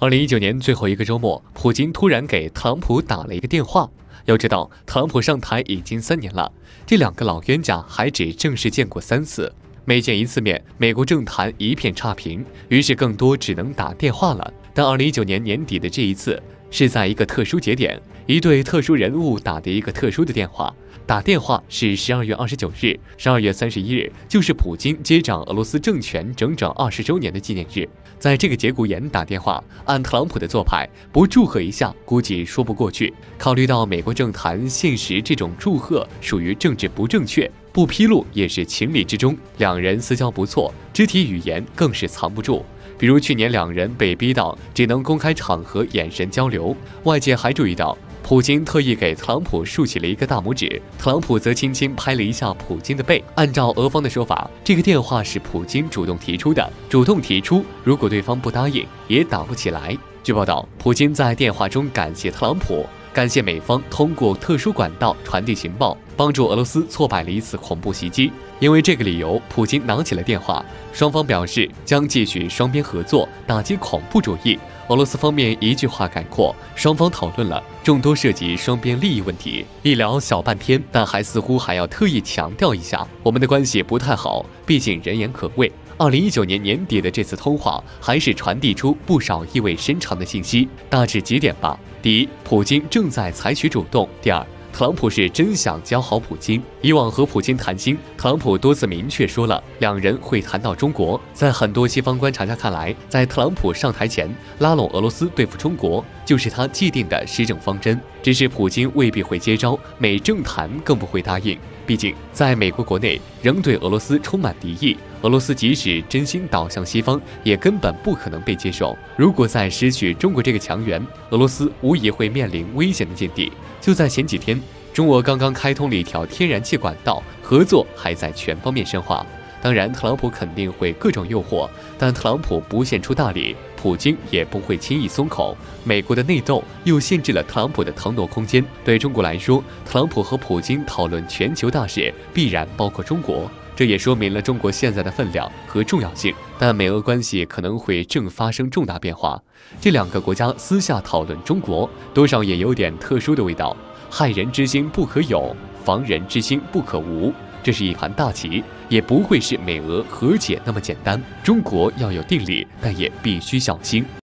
2019年最后一个周末，普京突然给特朗普打了一个电话。要知道，特朗普上台已经3年了，这两个老冤家还只正式见过3次，每见一次面，美国政坛一片差评，于是更多只能打电话了。但2019年年底的这一次，是在一个特殊节点，一对特殊人物打的一个特殊的电话。打电话是12月29日，12月31日就是普京接掌俄罗斯政权整整20周年的纪念日。在这个节骨眼打电话，按特朗普的做派，不祝贺一下估计说不过去。考虑到美国政坛现实，这种祝贺属于政治不正确，不披露也是情理之中。两人私交不错，肢体语言更是藏不住。比如去年两人被逼到只能公开场合眼神交流，外界还注意到普京特意给特朗普竖起了一个大拇指，特朗普则轻轻拍了一下普京的背。按照俄方的说法，这个电话是普京主动提出的，主动提出，如果对方不答应，也打不起来。据报道，普京在电话中感谢特朗普，感谢美方通过特殊管道传递情报，帮助俄罗斯挫败了一次恐怖袭击。因为这个理由，普京拿起了电话，双方表示将继续双边合作，打击恐怖主义。俄罗斯方面一句话概括，双方讨论了众多涉及双边利益问题。一聊小半天，但似乎还要特意强调一下，我们的关系不太好，毕竟人言可畏。2019年年底的这次通话，还是传递出不少意味深长的信息，大致几点吧。第一，普京正在采取主动；第二，特朗普是真想教好普京。以往和普京谈心，特朗普多次明确说了两人会谈到中国。在很多西方观察家看来，在特朗普上台前，拉拢俄罗斯对付中国就是他既定的施政方针。只是普京未必会接招，美政坛更不会答应。毕竟在美国国内仍对俄罗斯充满敌意，俄罗斯即使真心倒向西方，也根本不可能被接受。如果再失去中国这个强援，俄罗斯无疑会面临危险的境地。就在前几天，中俄刚刚开通了一条天然气管道，合作还在全方面深化。当然，特朗普肯定会各种诱惑，但特朗普不献出大礼，普京也不会轻易松口。美国的内斗又限制了特朗普的腾挪空间。对中国来说，特朗普和普京讨论全球大事，必然包括中国，这也说明了中国现在的分量和重要性。但美俄关系可能会正发生重大变化，这两个国家私下讨论中国，多少也有点特殊的味道。害人之心不可有，防人之心不可无。这是一盘大棋，也不会是美俄和解那么简单。中国要有定力，但也必须小心。